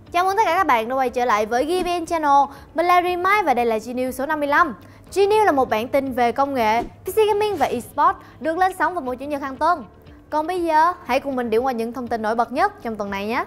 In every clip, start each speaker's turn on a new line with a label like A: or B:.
A: Chào mừng tất cả các bạn đã quay trở lại với GVN Channel. Mình là Rimai và đây là Gnews số 55. Gnews là một bản tin về công nghệ, PC gaming và eSports được lên sóng vào mỗi chủ nhật hàng tuần. Còn bây giờ, hãy cùng mình điểm qua những thông tin nổi bật nhất trong tuần này nhé.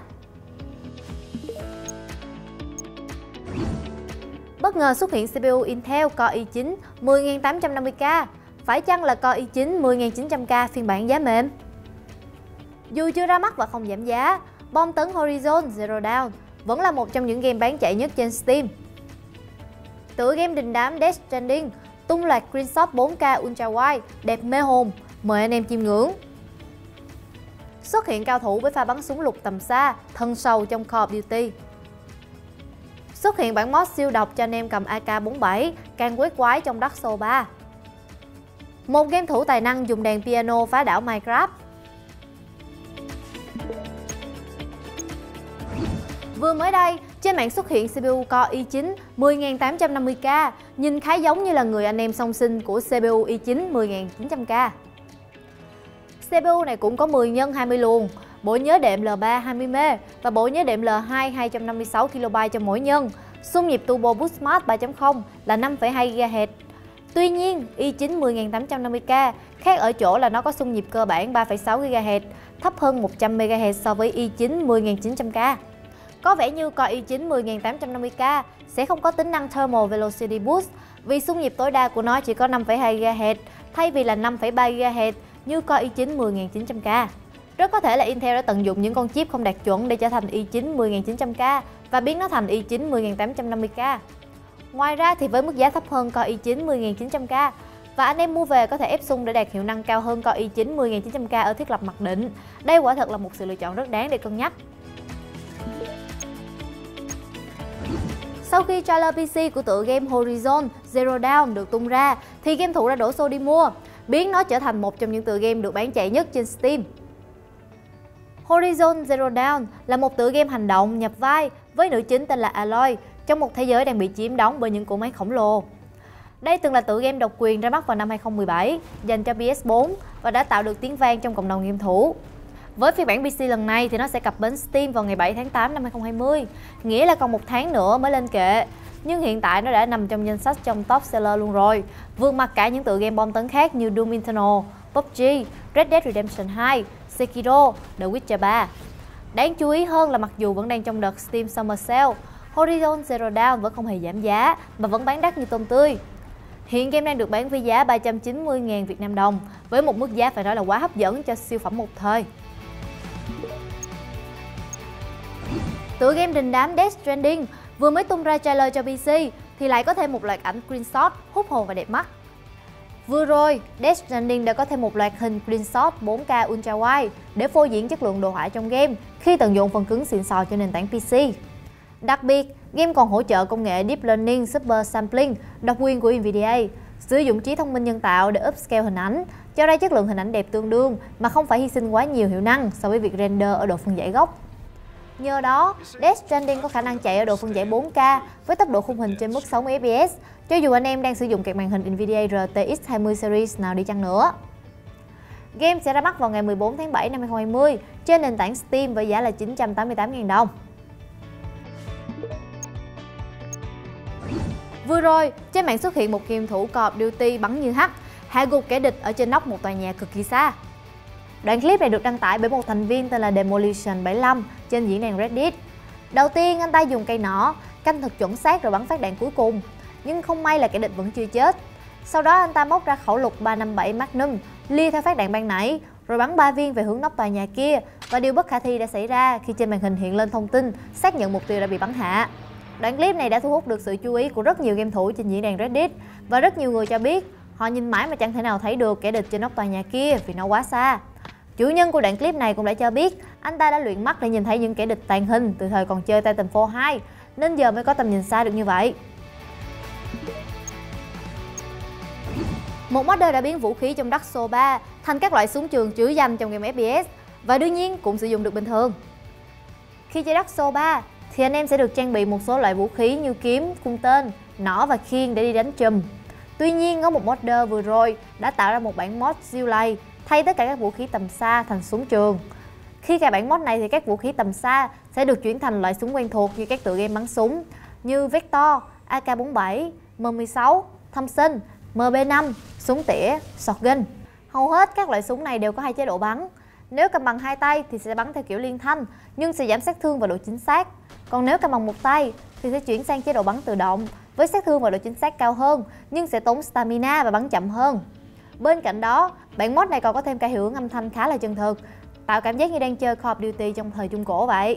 A: Bất ngờ xuất hiện CPU Intel Core i9 10850K. Phải chăng là Core i9 10900K phiên bản giá mềm? Dù chưa ra mắt và không giảm giá, bom tấn Horizon Zero Dawn vẫn là một trong những game bán chạy nhất trên Steam. Tựa game đình đám Death Stranding tung loạt screenshot 4K Ultra Wide đẹp mê hồn, mời anh em chiêm ngưỡng. Xuất hiện cao thủ với pha bắn súng lục tầm xa, thân sâu trong Call of Duty. Xuất hiện bản mod siêu độc cho anh em cầm AK-47, càng quét quái trong Dark Souls 3. Một game thủ tài năng dùng đàn piano phá đảo Minecraft. Vừa mới đây, trên mạng xuất hiện CPU Core i9 10850K, nhìn khá giống như là người anh em song sinh của CPU i9 10900K. CPU này cũng có 10 x 20 luồng, bộ nhớ đệm L3 20M và bộ nhớ đệm L2 256KB cho mỗi nhân. Xung nhịp Turbo Boost Smart 3.0 là 5,2 GHz. Tuy nhiên, i9 10850K khác ở chỗ là nó có xung nhịp cơ bản 3,6 GHz, thấp hơn 100 MHz so với i9 10900K. Có vẻ như Core i9 10850K sẽ không có tính năng Thermal Velocity Boost vì xung nhịp tối đa của nó chỉ có 5,2 GHz thay vì là 5,3 GHz như Core i9 10900K. Rất có thể là Intel đã tận dụng những con chip không đạt chuẩn để trở thành i9 10900K và biến nó thành i9 10850K. Ngoài ra thì với mức giá thấp hơn Core i9 10900K và anh em mua về có thể ép xung để đạt hiệu năng cao hơn Core i9 10900K ở thiết lập mặc định, đây quả thật là một sự lựa chọn rất đáng để cân nhắc. Sau khi trailer PC của tựa game Horizon Zero Dawn được tung ra thì game thủ đã đổ xô đi mua, biến nó trở thành một trong những tựa game được bán chạy nhất trên Steam. Horizon Zero Dawn là một tựa game hành động nhập vai với nữ chính tên là Aloy trong một thế giới đang bị chiếm đóng bởi những cỗ máy khổng lồ. Đây từng là tựa game độc quyền ra mắt vào năm 2017 dành cho PS4 và đã tạo được tiếng vang trong cộng đồng game thủ. Với phiên bản PC lần này thì nó sẽ cập bến Steam vào ngày 7 tháng 8 năm 2020, nghĩa là còn một tháng nữa mới lên kệ. Nhưng hiện tại nó đã nằm trong danh sách trong top seller luôn rồi, vượt mặt cả những tựa game bom tấn khác như Doom Eternal, PUBG, Red Dead Redemption 2, Sekiro, The Witcher 3. Đáng chú ý hơn là mặc dù vẫn đang trong đợt Steam Summer Sale, Horizon Zero Dawn vẫn không hề giảm giá mà vẫn bán đắt như tôm tươi. Hiện game đang được bán với giá 390.000 Việt Nam đồng, với một mức giá phải nói là quá hấp dẫn cho siêu phẩm một thời. Tựa game đình đám Death Stranding vừa mới tung ra trailer cho PC thì lại có thêm một loạt ảnh screenshot hút hồn và đẹp mắt. Vừa rồi, Death Stranding đã có thêm một loạt hình screenshot 4K Ultra Wide để phô diễn chất lượng đồ họa trong game khi tận dụng phần cứng xịn sò cho nền tảng PC. Đặc biệt, game còn hỗ trợ công nghệ Deep Learning Super Sampling độc quyền của Nvidia, sử dụng trí thông minh nhân tạo để upscale hình ảnh, cho ra chất lượng hình ảnh đẹp tương đương mà không phải hy sinh quá nhiều hiệu năng so với việc render ở độ phân giải gốc. Nhờ đó, Death Stranding có khả năng chạy ở độ phân giải 4K với tốc độ khung hình trên mức 60 fps, cho dù anh em đang sử dụng card màn hình Nvidia RTX 20 series nào đi chăng nữa. Game sẽ ra mắt vào ngày 14 tháng 7 năm 2020 trên nền tảng Steam với giá là 988.000 đồng. Vừa rồi, trên mạng xuất hiện một game thủ Call of Duty bắn như hắc, hạ gục kẻ địch ở trên nóc một tòa nhà cực kỳ xa. Đoạn clip này được đăng tải bởi một thành viên tên là Demolition75 trên diễn đàn Reddit. Đầu tiên, anh ta dùng cây nỏ, canh thật chuẩn xác rồi bắn phát đạn cuối cùng, nhưng không may là kẻ địch vẫn chưa chết. Sau đó anh ta móc ra khẩu lục 357 Magnum, lia theo phát đạn ban nãy, rồi bắn 3 viên về hướng nóc tòa nhà kia, và điều bất khả thi đã xảy ra khi trên màn hình hiện lên thông tin xác nhận mục tiêu đã bị bắn hạ. Đoạn clip này đã thu hút được sự chú ý của rất nhiều game thủ trên diễn đàn Reddit, và rất nhiều người cho biết họ nhìn mãi mà chẳng thể nào thấy được kẻ địch trên nóc tòa nhà kia vì nó quá xa. Chủ nhân của đoạn clip này cũng đã cho biết anh ta đã luyện mắt để nhìn thấy những kẻ địch tàng hình từ thời còn chơi Titanfall 2, nên giờ mới có tầm nhìn xa được như vậy. Một modder đã biến vũ khí trong Dark Souls 3 thành các loại súng trường trứ danh trong game FPS và đương nhiên cũng sử dụng được bình thường. Khi chơi Dark Souls 3 thì anh em sẽ được trang bị một số loại vũ khí như kiếm, cung tên, nỏ và khiên để đi đánh chùm. Tuy nhiên, có một modder vừa rồi đã tạo ra một bản mod siêu lầy thay tất cả các vũ khí tầm xa thành súng trường. Khi cài bản mod này thì các vũ khí tầm xa sẽ được chuyển thành loại súng quen thuộc như các tựa game bắn súng như Vector, AK-47, M16, Thompson, MB5, súng tỉa, shotgun. Hầu hết các loại súng này đều có 2 chế độ bắn. Nếu cầm bằng 2 tay thì sẽ bắn theo kiểu liên thanh nhưng sẽ giảm sát thương và độ chính xác. Còn nếu cầm bằng 1 tay thì sẽ chuyển sang chế độ bắn tự động với sát thương và độ chính xác cao hơn nhưng sẽ tốn stamina và bắn chậm hơn. Bên cạnh đó, bản mod này còn có thêm cả hiệu ứng âm thanh khá là chân thực, tạo cảm giác như đang chơi Call of Duty trong thời Trung Cổ vậy.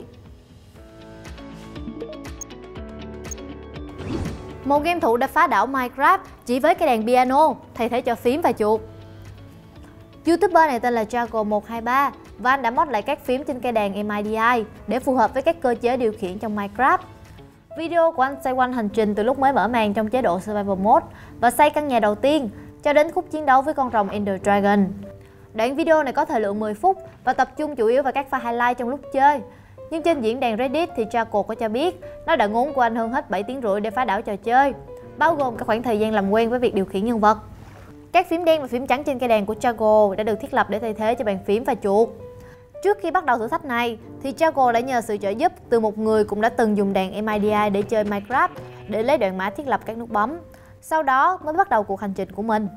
A: Một game thủ đã phá đảo Minecraft chỉ với cây đàn piano thay thế cho phím và chuột. YouTuber này tên là Jago123 và anh đã mod lại các phím trên cây đàn MIDI để phù hợp với các cơ chế điều khiển trong Minecraft. Video của anh xoay quanh hành trình từ lúc mới mở màn trong chế độ Survival Mode và xây căn nhà đầu tiên cho đến khúc chiến đấu với con rồng Ender Dragon. Đoạn video này có thời lượng 10 phút và tập trung chủ yếu vào các pha highlight trong lúc chơi. Nhưng trên diễn đàn Reddit thì Jago có cho biết nó đã ngốn của anh hơn hết 7 tiếng rưỡi để phá đảo trò chơi, bao gồm cả khoảng thời gian làm quen với việc điều khiển nhân vật. Các phím đen và phím trắng trên cây đàn của Jago đã được thiết lập để thay thế cho bàn phím và chuột. Trước khi bắt đầu thử thách này thì Jago đã nhờ sự trợ giúp từ một người cũng đã từng dùng đàn MIDI để chơi Minecraft để lấy đoạn mã thiết lập các nút bấm. Sau đó mới bắt đầu cuộc hành trình của mình.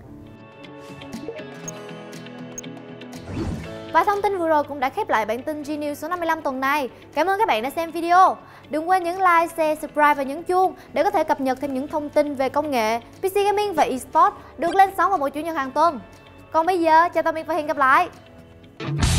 A: Và thông tin vừa rồi cũng đã khép lại bản tin Gnews số 55 tuần này. Cảm ơn các bạn đã xem video. Đừng quên nhấn like, share, subscribe và nhấn chuông để có thể cập nhật thêm những thông tin về công nghệ, PC gaming và eSports được lên sóng vào mỗi chủ nhật hàng tuần. Còn bây giờ, chào tạm biệt và hẹn gặp lại.